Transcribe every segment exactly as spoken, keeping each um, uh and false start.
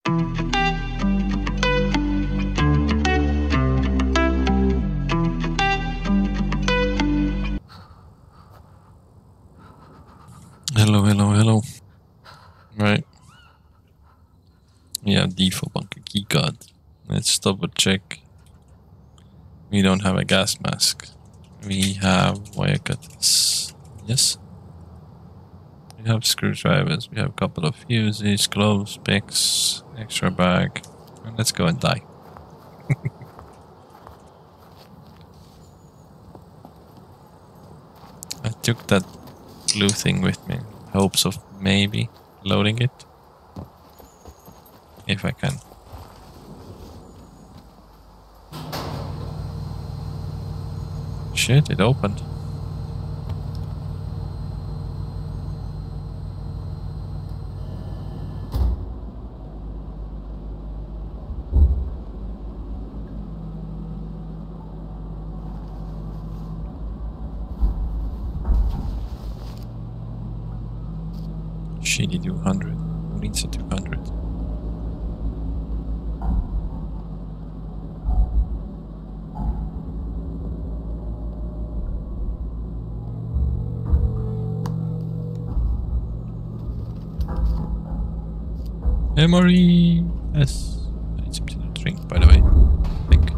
Hello, hello, hello. Right. We have D for bunker keycard. Let's double check. We don't have a gas mask. We have wire cutters. Yes. We have screwdrivers. We have a couple of fuses, gloves, picks, extra bag. And let's go and die. I took that blue thing with me. Hopes of maybe loading it. If I can. Shit, it opened. Shitty two hundred. Who needs a two hundred? Memory. Yes. I need something to drink, by the way. I think.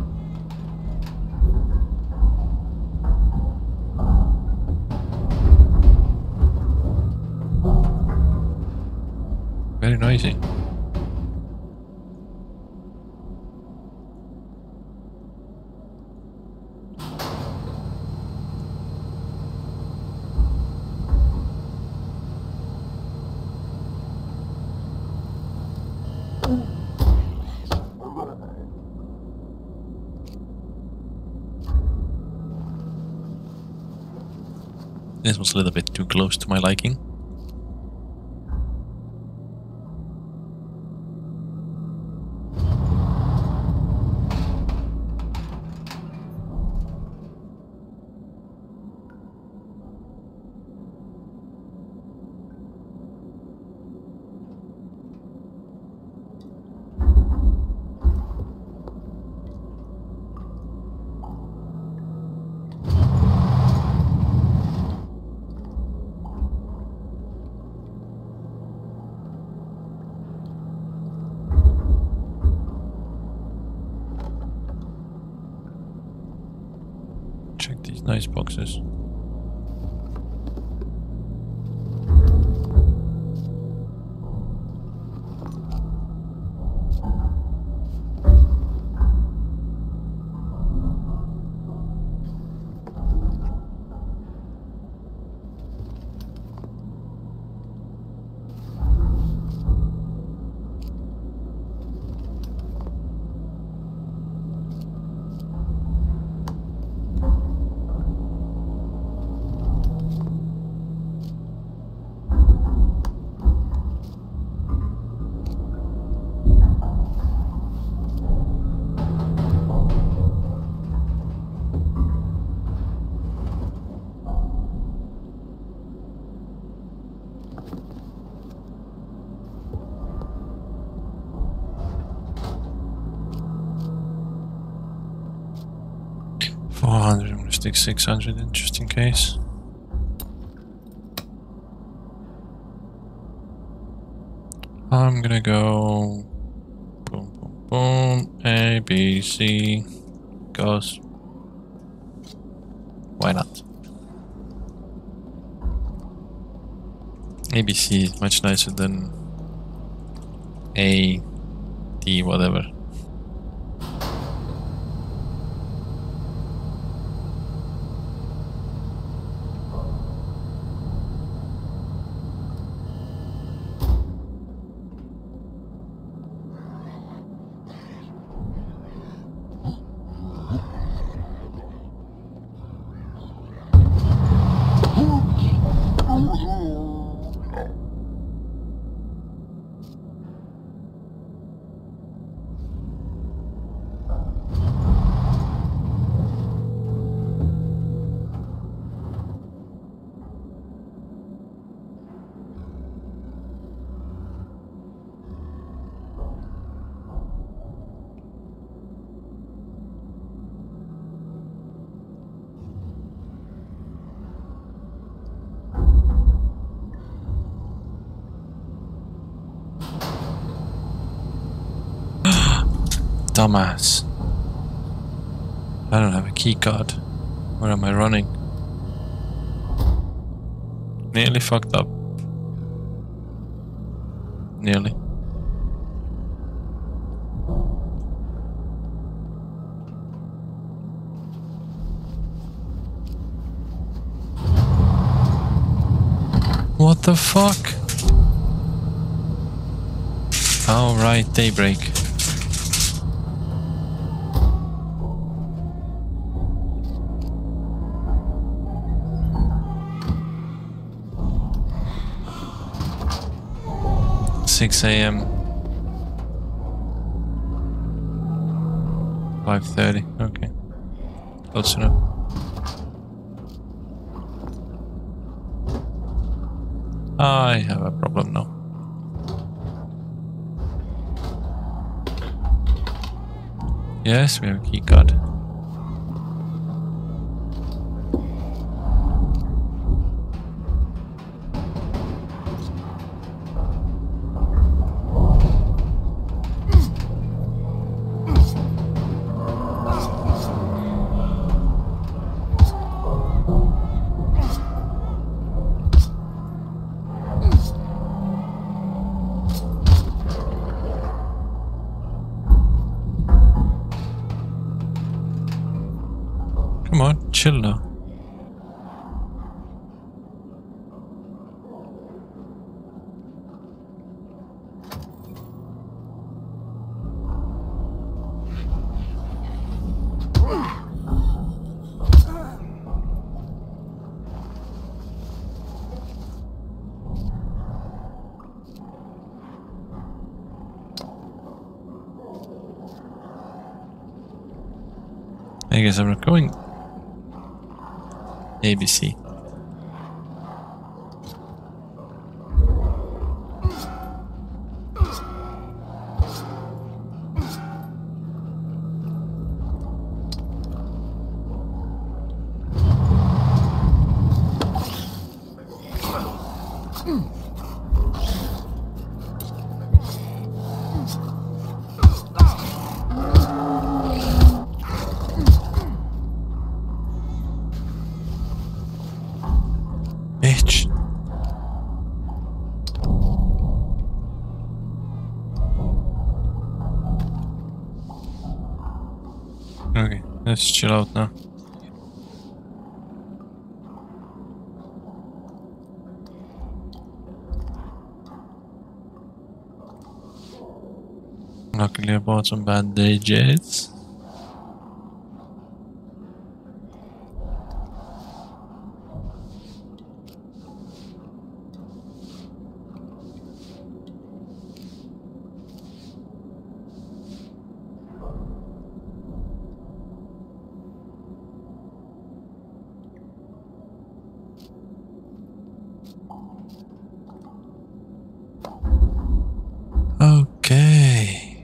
Very noisy. This was a little bit too close to my liking. Check these nice boxes. four hundred, I'm gonna stick six hundred in just in case. I'm gonna go boom, boom, boom, A, B, C, goes. Why not? A, B, C is much nicer than A, D, whatever. Dumbass. I don't have a key card. Where am I running? Nearly fucked up. Nearly. What the fuck? Oh right, daybreak. six A M five thirty, okay. Close enough. I have a problem now. Yes, we have a key card. Come on, chill now. I guess I'm not going. A B C. Bitch. Okay, let's chill out now. Luckily I bought some bandages. Okay.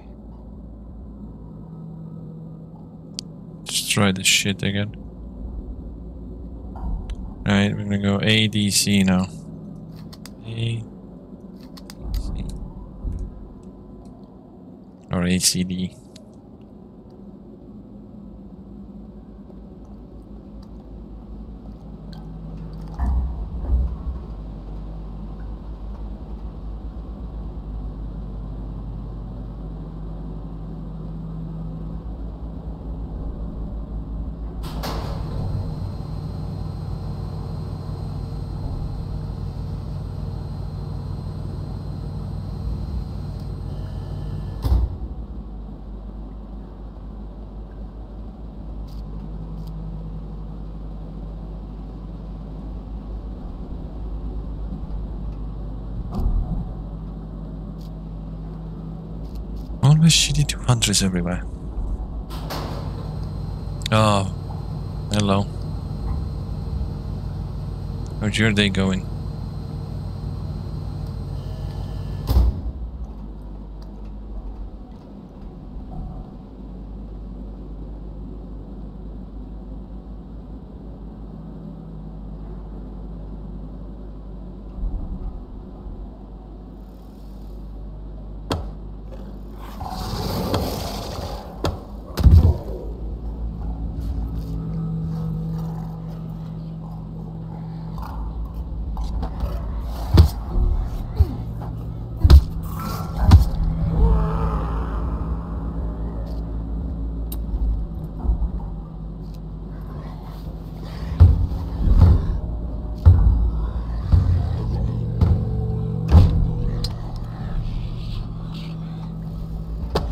Let's try this shit again. Alright, we're gonna go A D C now. A D C. Or A C D. Always shitty two hundreds everywhere. Oh, hello. How's your day going?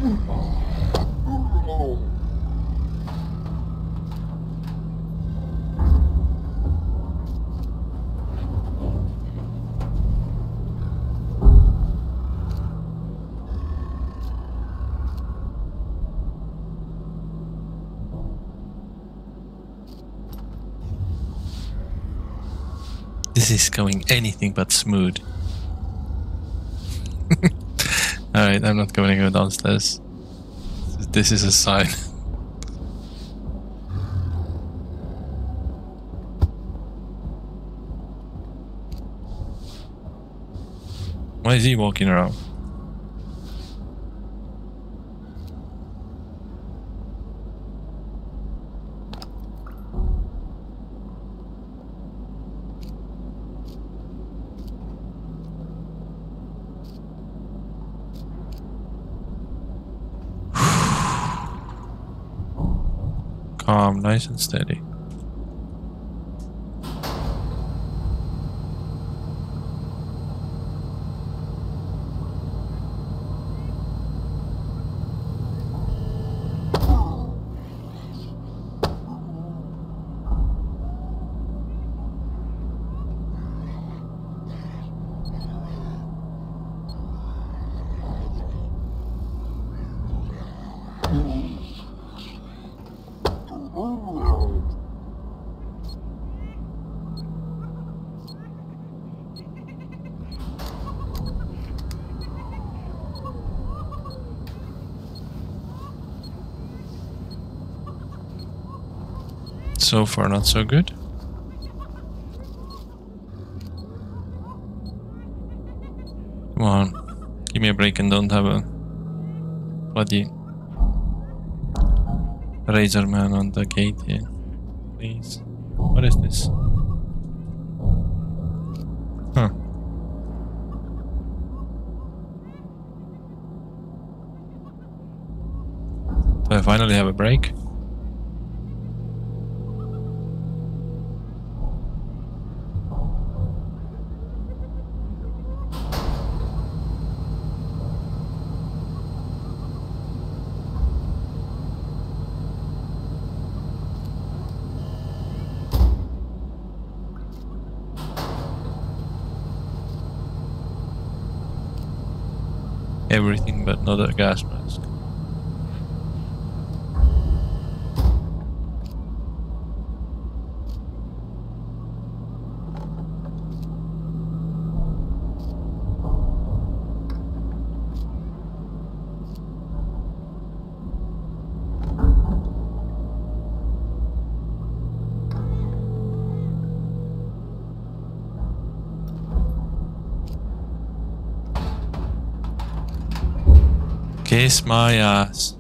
This is going anything but smooth. Alright, I'm not going to go downstairs. This is a sign. Why is he walking around? Calm, nice and steady. So far, not so good. Come on, give me a break and don't have a bloody razor man on the gate here, please. What is this? Huh. Do I finally have a break? Everything but not a gas mask. Kiss my ass.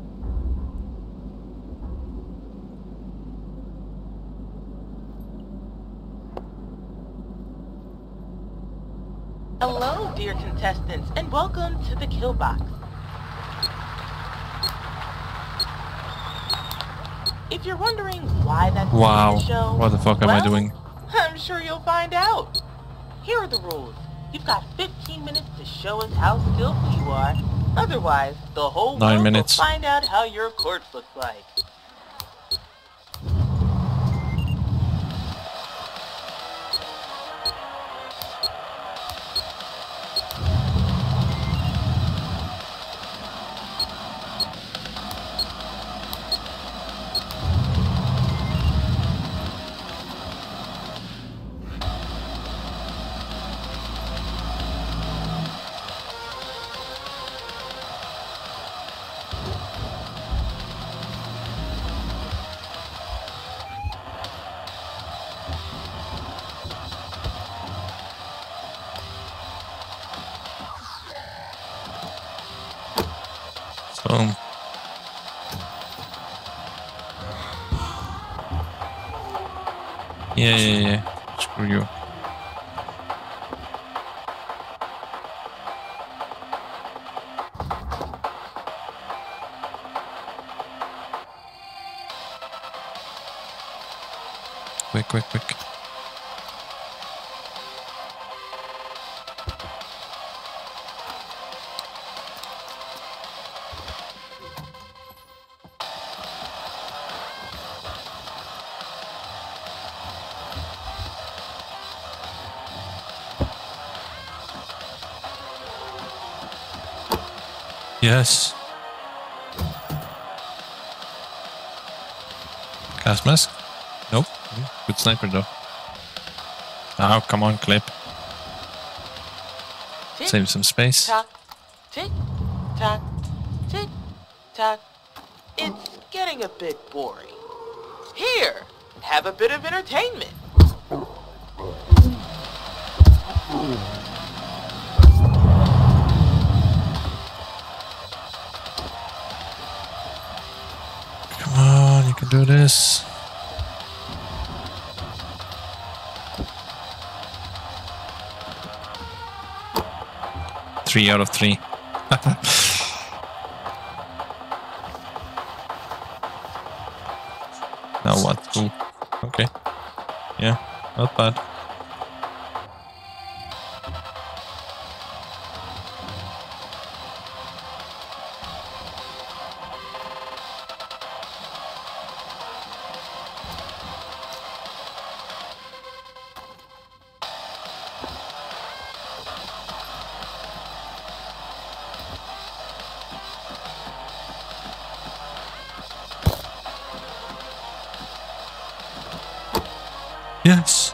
Hello, dear contestants, and welcome to the Killbox. If you're wondering why that's Wow, the show, what the fuck am well, I doing? I'm sure you'll find out. Here are the rules. You've got fifteen minutes to show us how skillful you are. Otherwise, the whole Nine world minutes. will find out how your corpse looks like. Boom. Yeah, yeah, yeah. Screw you. Quick, quick, quick. Yes. Gas mask? Nope. Good sniper though. Oh, come on, clip. Tick, Save some space. tock, tick, tock, tick, tock. It's getting a bit boring. Here, have a bit of entertainment. Come on, you can do this. Three out of three. Now what? Ooh. Okay. Yeah, not bad. Yes.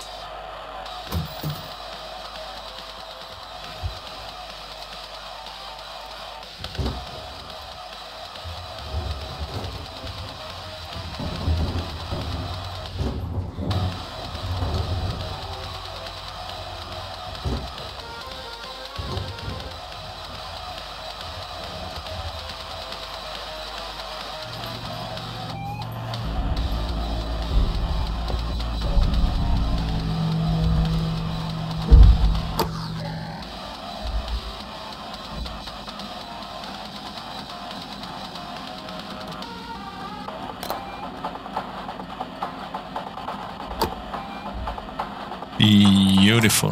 Beautiful.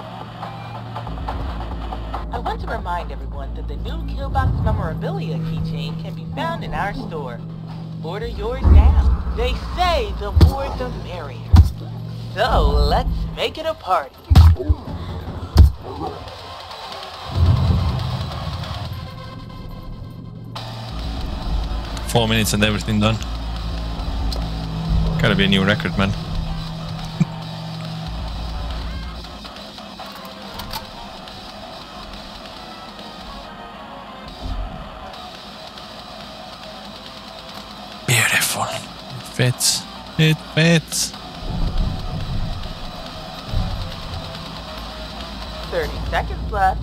I want to remind everyone that the new Killbox memorabilia keychain can be found in our store. Order yours now. They say the more the merrier. So let's make it a party. Four minutes and everything done. Gotta be a new record, man. Beautiful. It fits. It fits. thirty seconds left.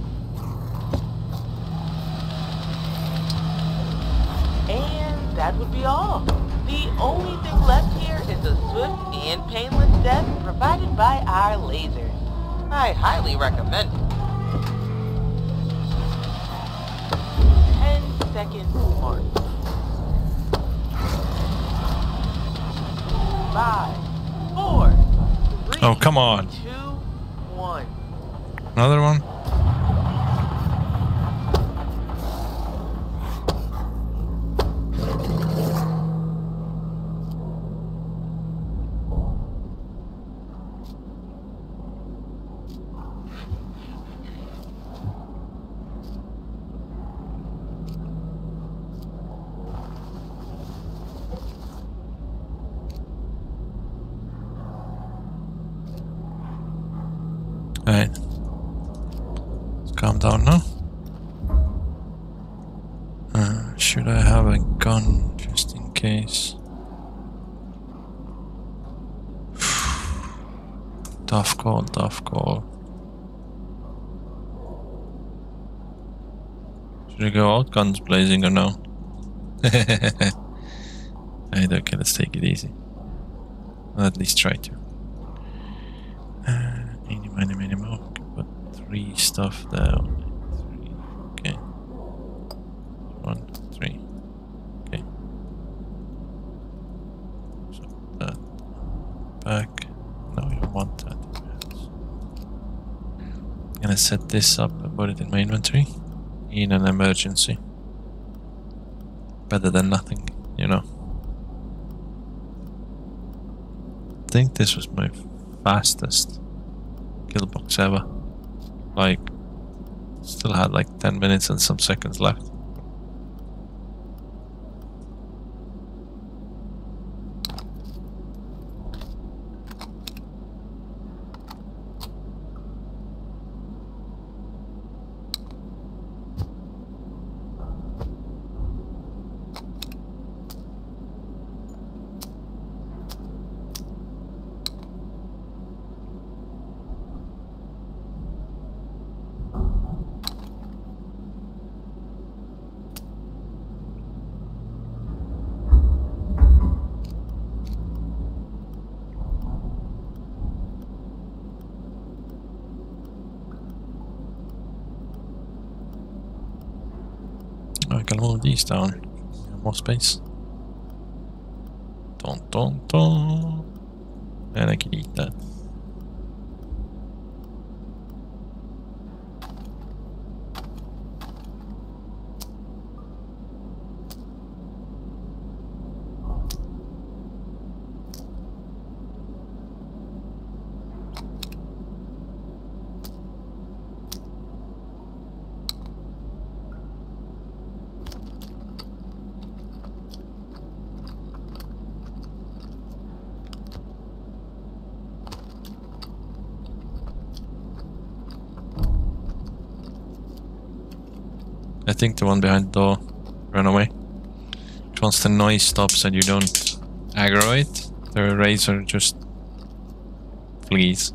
And that would be all. The only thing left here is a swift and painless death provided by our lasers. I highly recommend it. Ten seconds mark. Five, four, three, Oh, come on. two, one. Another one? Alright. Let's calm down now. Uh, should I have a gun just in case? Tough call, tough call. Should I go out guns blazing or no? Alright, okay, let's take it easy. I'll at least try to. Uh, Eeny, miny, miny, mo. Okay, put three stuff down. Three. Okay. One, three. Okay. So that back. No, you don't want that. I'm gonna set this up and put it in my inventory in an emergency. Better than nothing, you know. I think this was my fastest Killbox ever. Like, still had like ten minutes and some seconds left. can move these down. More space. Dun, dun, dun. And I can eat that. I think the one behind the door ran away. Once the noise stops and you don't aggro it, the razor just flees.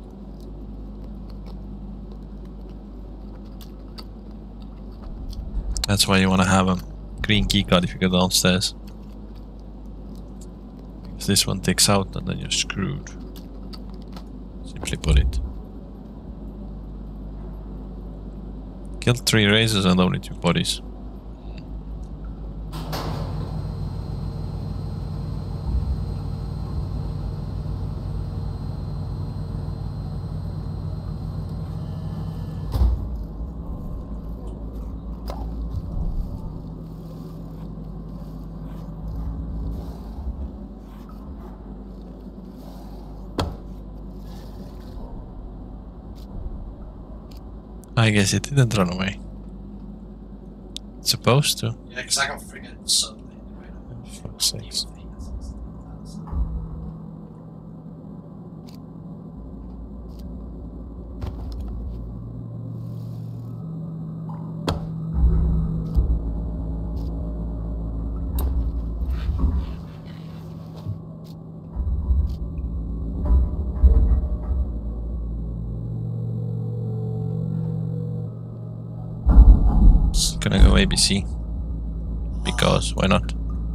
That's why you want to have a green keycard if you go downstairs. If this one ticks out, and then you're screwed. Simply put it. Killed three razors and only two bodies. I guess it didn't run away. It's supposed to. Yeah, because I got friggin' suddenly. For fuck's sakes. Gonna go A B C. Because, why not?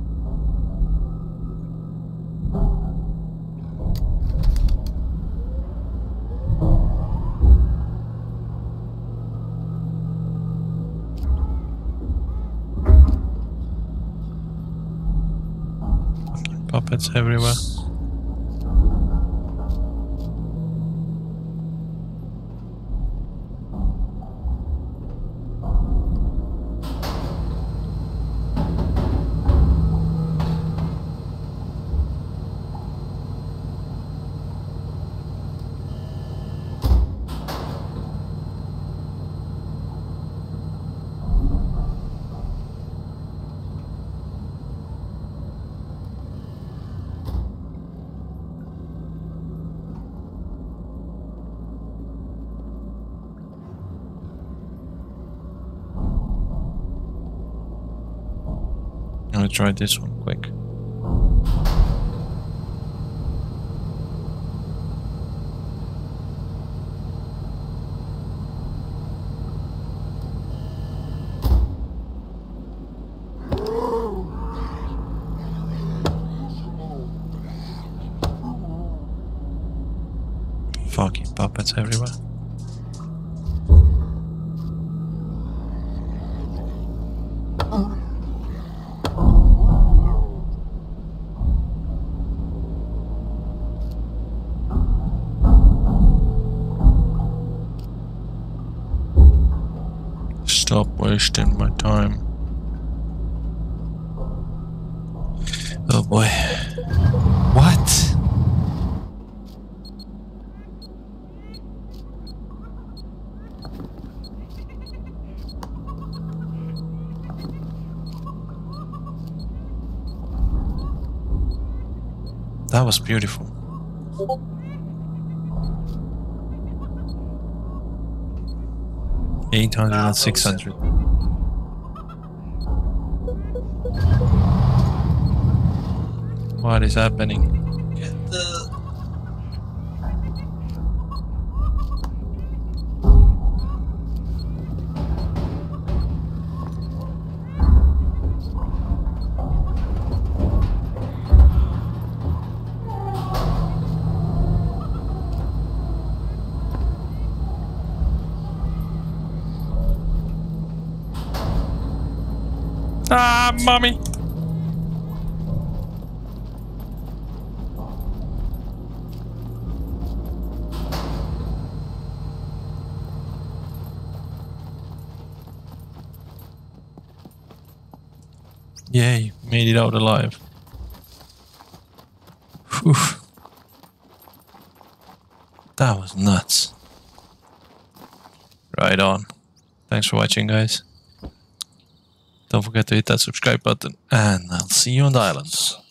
Fucking puppets everywhere. I'm gonna try this one quick. Fucking puppets everywhere. Stop wasting my time. Oh boy. What? That was beautiful. eight hundred and six hundred. What is happening? Get the... Ah, mommy! Yay, made it out alive. Whew. That was nuts. Right on. Thanks for watching, guys. Don't forget to hit that subscribe button, and I'll see you on the island.